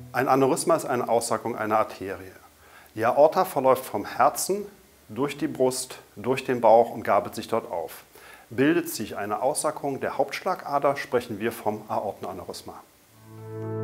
Ein Aneurysma ist eine Aussackung einer Arterie. Die Aorta verläuft vom Herzen durch die Brust, durch den Bauch und gabelt sich dort auf. Bildet sich eine Aussackung der Hauptschlagader, sprechen wir vom Aortenaneurysma.